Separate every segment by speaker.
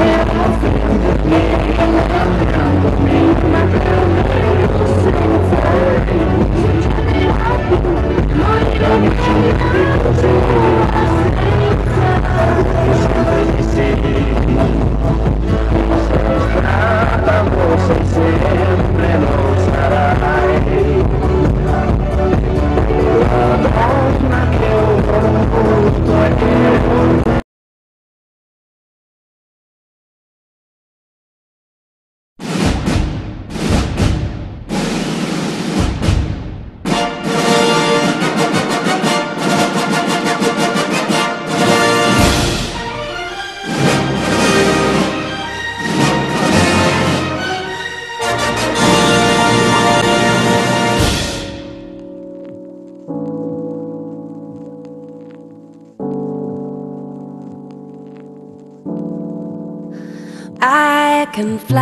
Speaker 1: I can fly,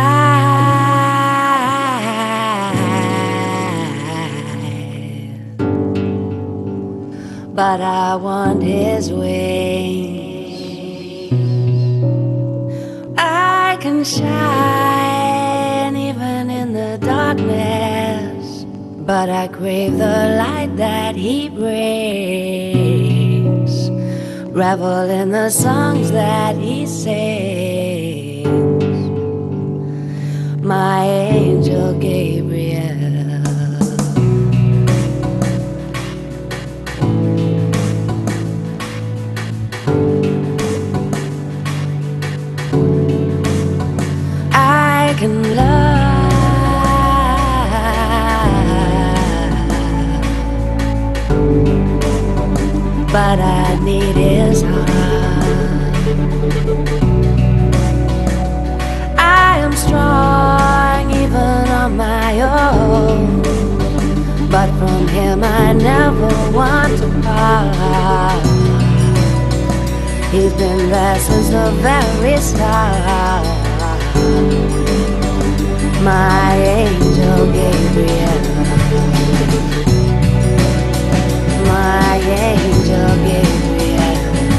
Speaker 1: but I want his wings. I can shine even in the darkness, but I crave the light that he brings. Revel in the songs that he sings. My angel Gabriel. I can love, but I need his heart. I am strong even on my own, but from him I never want to part. He's been there since the very start. My angel Gabriel. My angel Gabriel.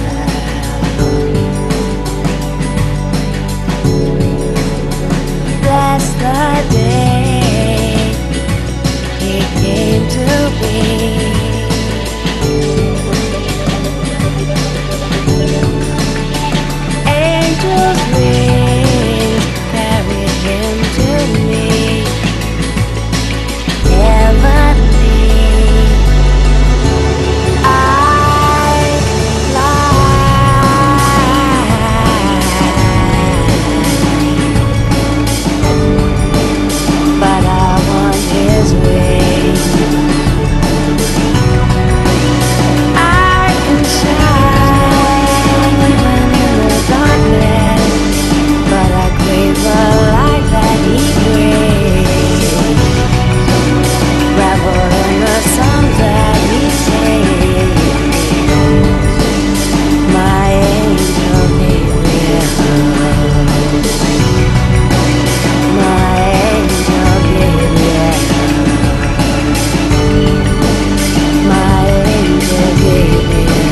Speaker 1: Bless the day he came to be. Angels wings carried him to me. Heavenly, I fly, but I want his wings. I can shine even in the darkness, but I crave the light that he brings. Revel in the songs that he sings. My angel Gabriel. My angel Gabriel. My angel Gabriel.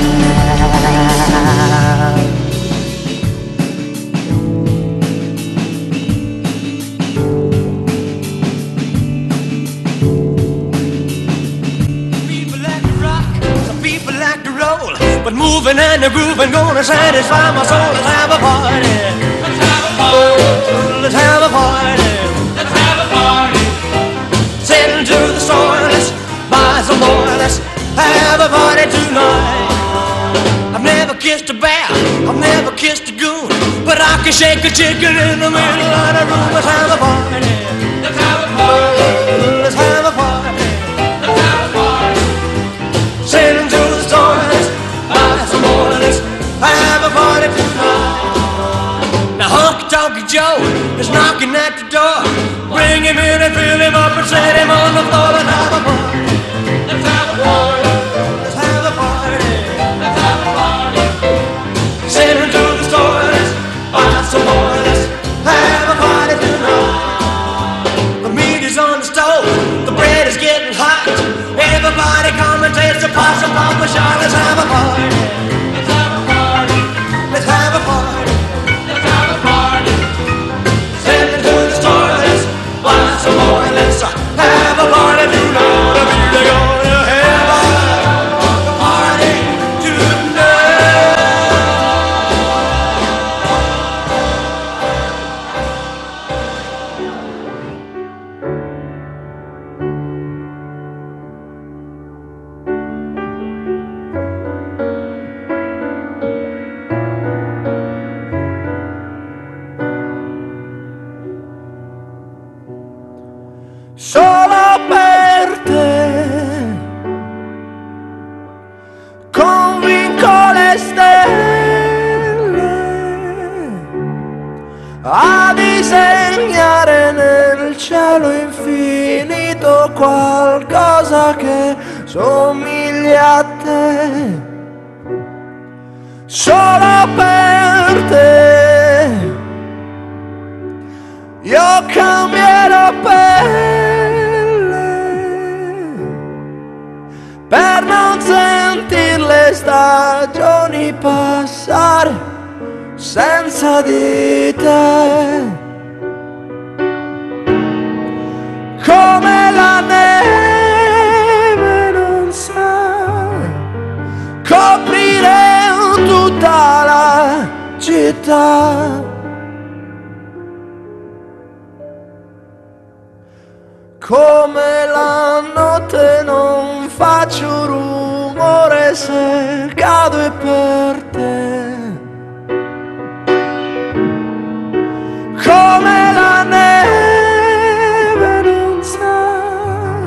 Speaker 2: People like to rock, some people like to roll, but moving and the grooving gonna satisfy my soul. Let's have a party. Let's have a party. Let's have a party. Let's have a party. Sailing to the store, let's buy some more. Let's have a party tonight. I've never kissed a bear, I've never kissed a goon, but I can shake a chicken in the middle of the room. Let's have a party. Let's have a party. Let's have a party. Let's have a party. Sailing to the store, let's buy some more. Let's have a party tonight. Now Honky Tonky Joe is knocking at the door. Bring him in and fill him up and set him on the floor. Let's have a party. Let's have a party. Let's have a party. Let's have a party. Sailing to the store, let's buy some more. Let's have a party tonight. The meat is on the stove, the bread is getting hot. Everybody come and taste the possum pop a shot. Let's have a party. Let's have a party. Let's have a party. Let's have a party.
Speaker 3: cielo infinito qualcosa che somiglia a te, solo per te. Io cambierò pelle per non sentir le stagioni passare senza di te. Come la neve non sa coprire tutta la città, come la notte non faccio rumore se cado per te, come la neve non sa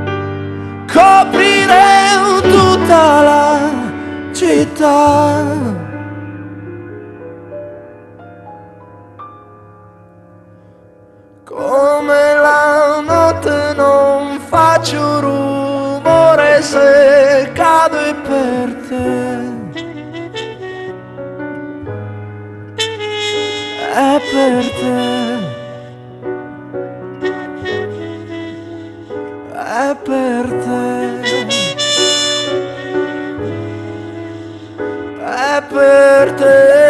Speaker 3: coprire tutta la città. Come la notte non faccio rumore se cado per te, è per te, è per te, è per te.